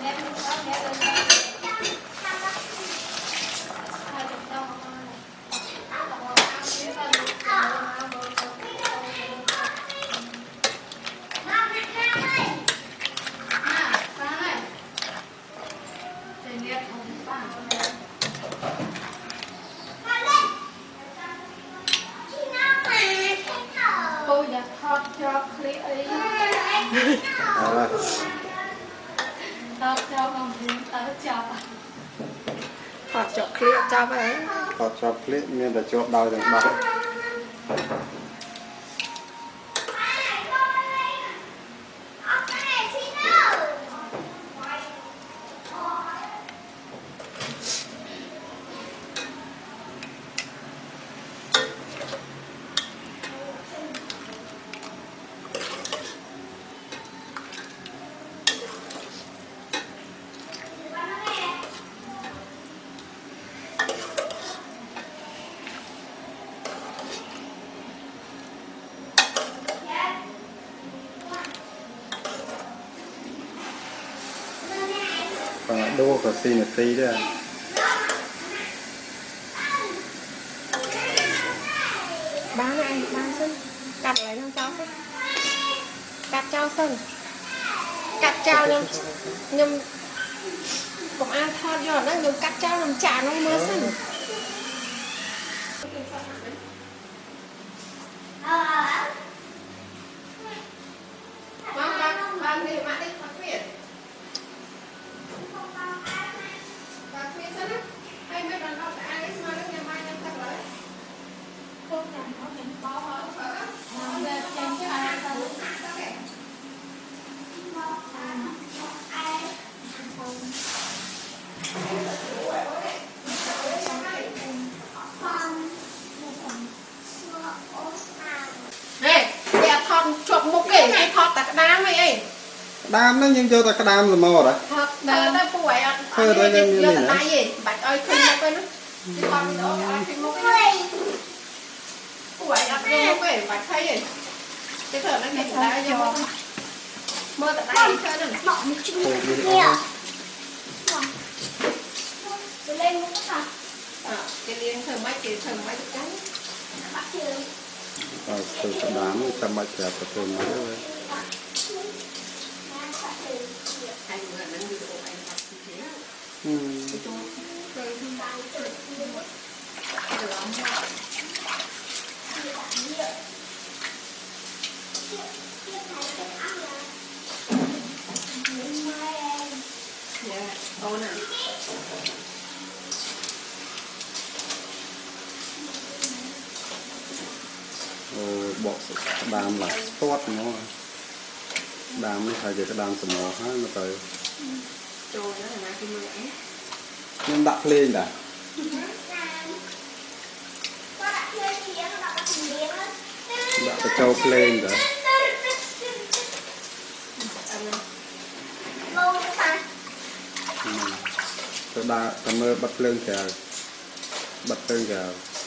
Hot chocolate cho vậy. Hot chocolate nên là cho đau được đau. Còn đua có xin một tí đấy à. Bán này, bán sân. Cắt lấy nó cháu sân. Cắt cháu sân. Cắt cháu nhưng cũng ăn thọt giọt đó, nhưng cắt cháu làm chả nó mưa sân. Đam nó nhưng cho ta cái đam là mò đó. Thật, nó bụi ạ. Thôi đây như này nữa. Bạch ơi khinh một cái nó. Chứ còn đó khinh một cái. Bụi ạ, khinh một cái, bạch thấy gì. Chứ thật nó nghịch ra cho mơ tại đây đi chơi đừng. Bỏ một chút nữa. Tôi lên một cái cái liên thơm mấy cái cái. bắt chưa? Từ cái đám trăm bạch chẹp và từ mấy rồi. Anh vừa nâng video anh bắt như thế. Bỏ đam là tốt nó đam nó phải về cái đam sầm màu hết nó tới nhưng đặt lên đã đặt cái trâu lên đã tôi đã cảm ơn bắt lên kìa bắt lên kìa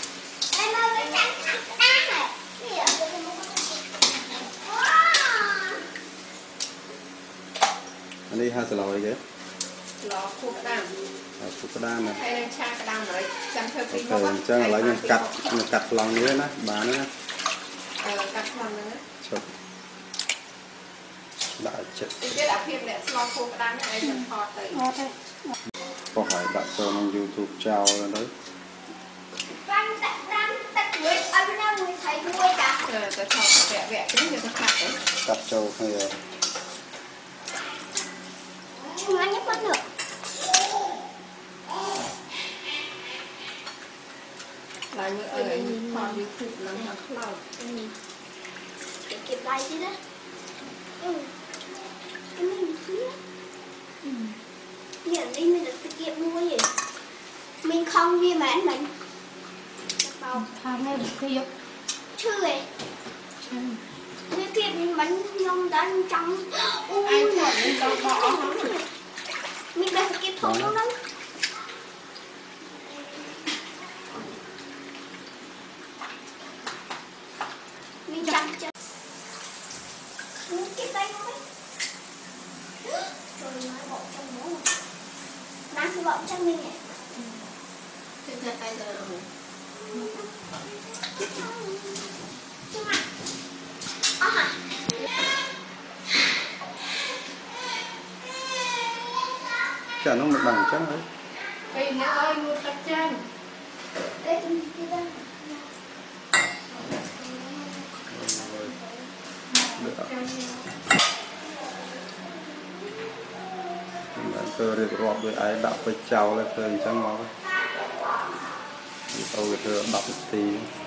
anh đi hai lò kìa lò khô cái đam khô cái đam này hay lên cha cái đam rồi chăm theo pin ok chắc là lấy mình cắt lòng nữa nè bà nữa cắt lòng nữa chụp đã chết cái đã phim để lò khô cái đam này mình thọt tới có phải đặt cho nó YouTube chào đấy cắt trâu hay là chưa nhấp mất được lại như ở đây còn YouTube nó lâu để kịp lại chứ đó mình giờ đi mình được kịp mua gì mình không ghi mãn mình thằng này được kịp chưa vậy như kịp bánh nhông đang trong ai chọn mình đâu bỏ mình đang kịp thùng nó lắm mình chặt cho mình kịp đây thôi nói bộ trong bố đang cái bộ trong mình này Trên thật tay giờ rồi. chứ mà hả chả nó một bằng chắc đấy. Vì nó ơi mua tập chân. đây chúng đi đây Tôi được rọp với ai đọc với cháu là tôi chẳng ngon. Tôi được đọc thì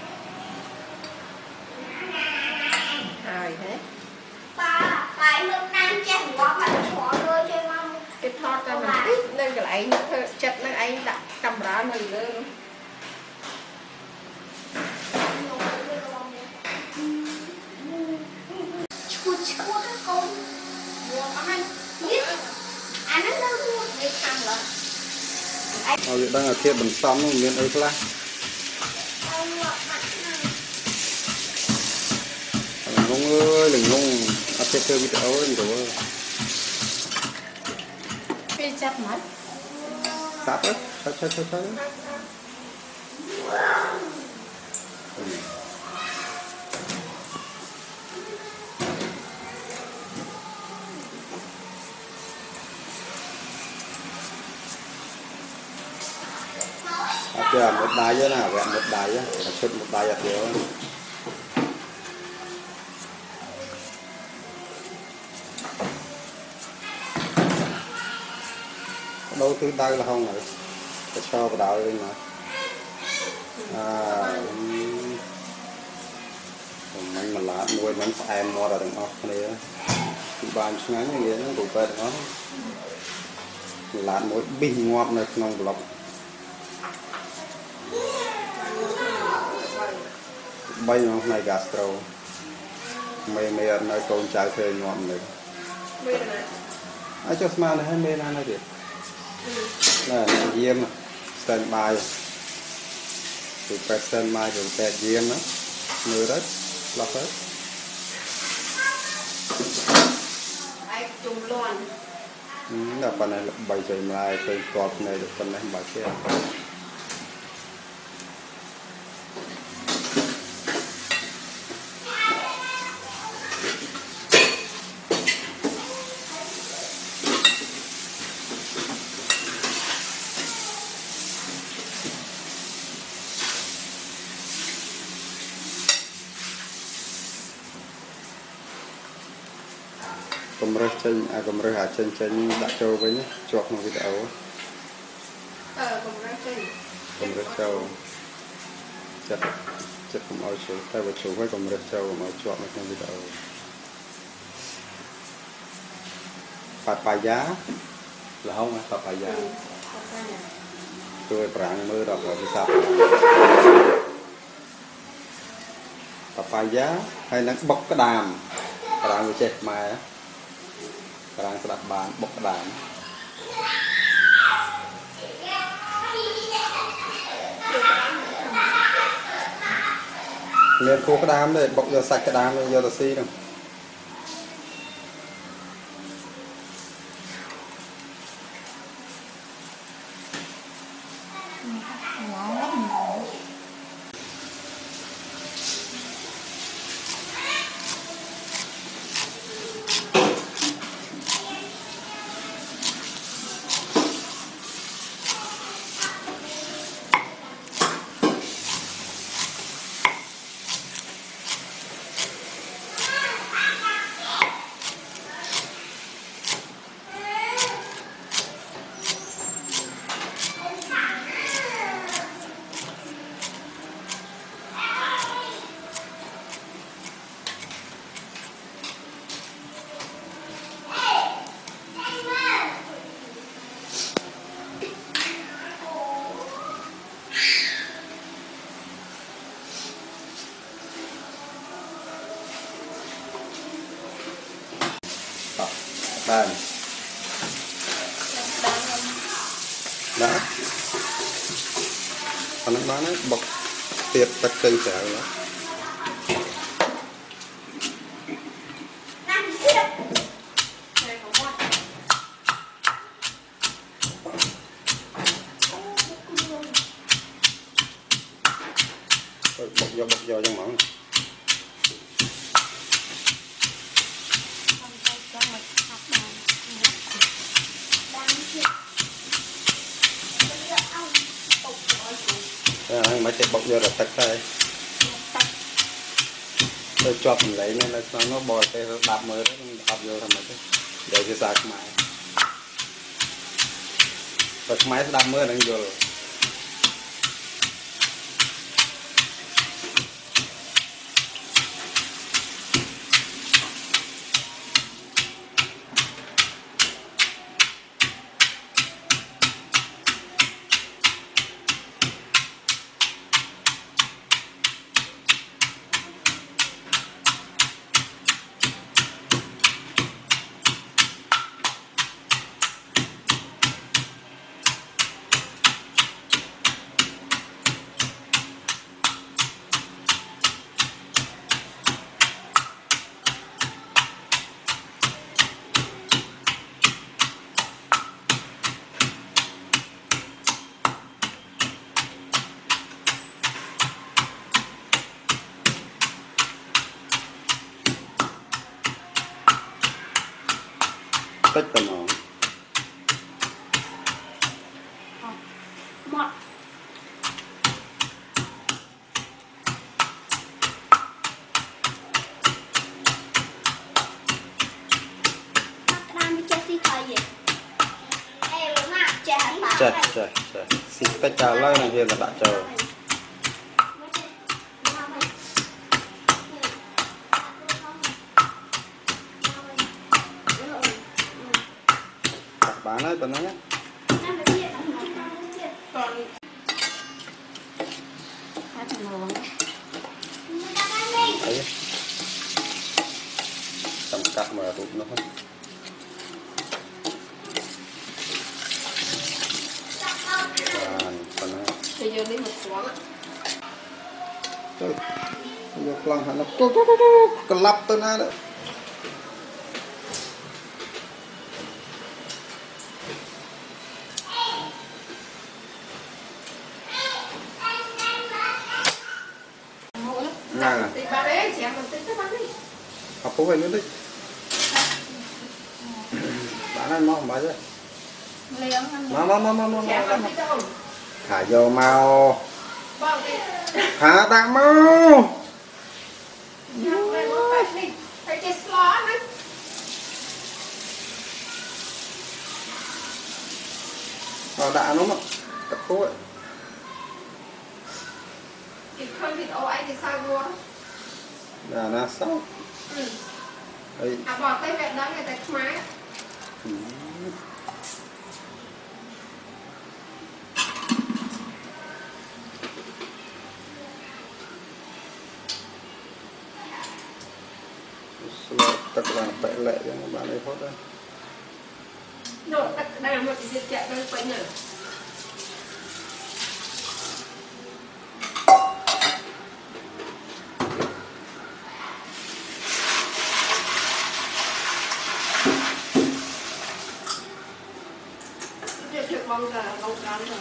Thế. ba tại lúc đang chẳng có bạn xóa rồi chơi mong Cái thọt ra mình ít nên cái anh chật nó anh đặt cầm ra mình lên. chua chua các con biết anh nó luôn Đi thăm rồi. đang ở thiệp bẩn xóm nó miền ấy là ngông ơi đừng ngông ở thiệp thơ bị ấu lên rồi Phi chặt mất. sát đấy sát chờ một đài chứ nào vẹn một đài á xuất một đài là thiếu đâu thứ đây là không rồi cái cho vào đảo lên mà mình mà lá nuôi mình phải em mua ra đừng ốc này thì bàn ngắn như vậy nó đủ về nó lá nuôi bình ngọt này không lọc bay nó này gastro mày nói con trai thuê ngon này ai cho smart này hay mê này đi là diêm standby từ cái standby rồi cái diêm đó người đó lọc hết Ai chung luôn. là phần này bày trời lại cái cọp này được phần này bài kia cầm rơi hạt chân đặt trâu với nhé chuột một video Cùng ra chơi. cầm rơi trâu chặt cầm áo chú tay vào chú với cầm rơi trâu cầm áo chuột một video papaya là không á papaya tôi bạn mơ đọc ở sạp papaya hay nó bọc cái đàm người chết mà đang đặt bàn bọc đàn nên khô cái đám đây bọc giờ sạch cái đám giờ là xi đâu Đây. Đó. Còn nó bán ấy, bọc tiệp tắc chân chảo đó. vô trong mỏng mấy cái bọc vô là tắt tay tôi cho mình lấy nên là nó bò cái đạp mới đó đạp vô thành mấy cái để cái sạc máy và máy đạp mới đang vô rồi tích tầm mỏng một đang đi chơi gì thôi vậy em mà chơi hả trời xin tất cả lời này hiện là đã chờ bán ấy tuần đó nhé còn hai thằng nó ấy tầm cắt mà rụt nó không bây giờ đi một quán trời vô lăng hả nó có lắp tới na đấy thì bà đấy chị em mình tính cái bán đi học phố về nữa đi bán ăn ngon bà chứ mà thả vô mau thả ta mau phải chơi slot đấy đã nó mà tập phố ấy thì không thì ô anh thì sao luôn là nó sao ấy à bỏ tay mẹ đó người ta máy tất là bệ lệ cho bạn ấy thoát ra rồi tất cả một cái việc chạy đôi quanh nữa việc bông giờ bông rắn rồi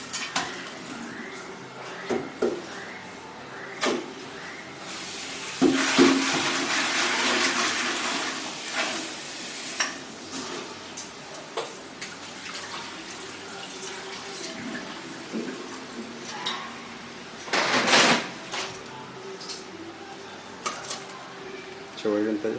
trôi lên tới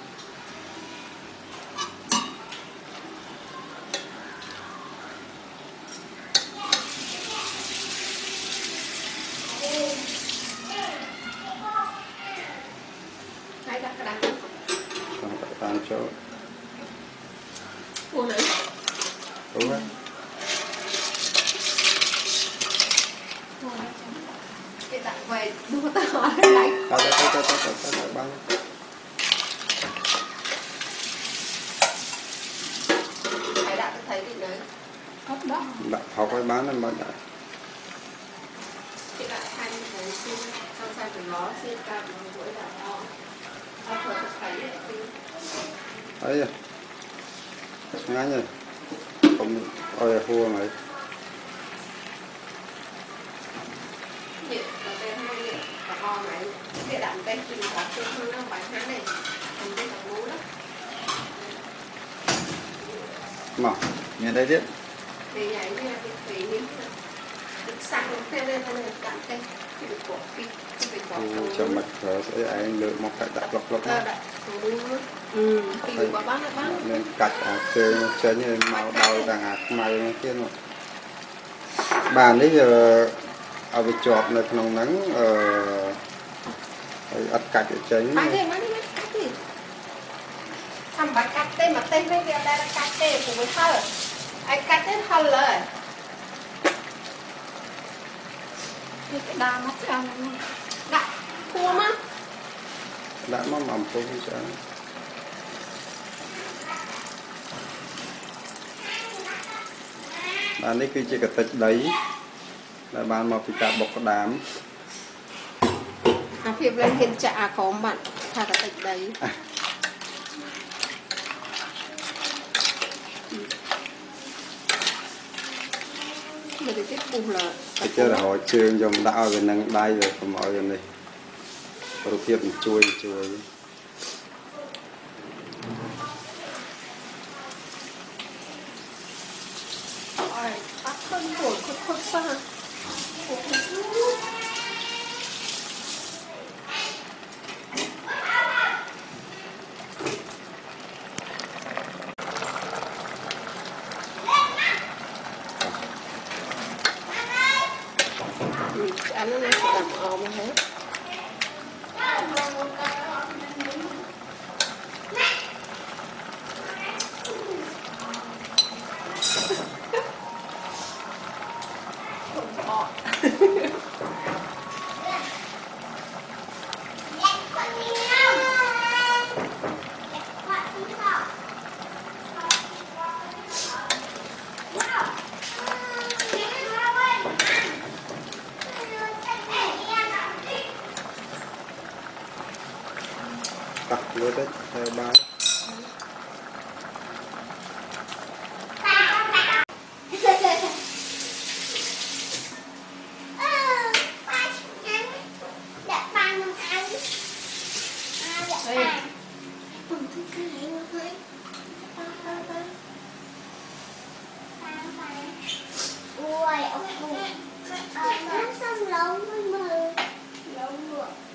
hay đặt cái đằng xong tại tan chỗ cô này đúng đấy cái đặt về đua tao hỏi lại ta băng phải đặt thấy cái đấy hấp đó đặt học cái bán lên bán lại cái đặt hai cái xin xong sang từ nó xin cả một buổi đặt to không phải thấy ấy ngay nhỉ không ôi hua mày nhiệt ở bên hai nhiệt và to này đây thì có cái con nó bánh há này thành cái thằng bú đó mà nghe đây biết thì vậy như là cái thủy miếng được sẵn theo đây là cắt đây thì được bỏ cái việc bỏ cho mạch rồi sẽ anh lựa một cái đặt lọc lọc thì được bỏ bán là bán nên cạch chơi như màu đầu đằng hạt mày nó kia mà bàn đấy giờ ở bị chọt nàyក្នុងnắng ắt cạch để tránh bán đi cắt đi thầm bán cắt tên mà tên đây là cắt tên của người thơ anh cắt tên thơ lời cái đa mắt ra đã cua má đã mà mỏng không sao bạn ấy cứ chỉ cái tịch đấy là bạn mà phải cả bọc cái đám phiệp lên hiện trả có bạn thà cả tịch đấy mình để tiếp cùng là cái chơi là họ trường dòng đạo về năng đai rồi còn mọi người này có thiệp chui bắt thân của khuất xa ăn nó sẽ làm ồm hết tắt vô đấy theo ba Ui, ông nó xong lâu mới mơ. Lâu nữa.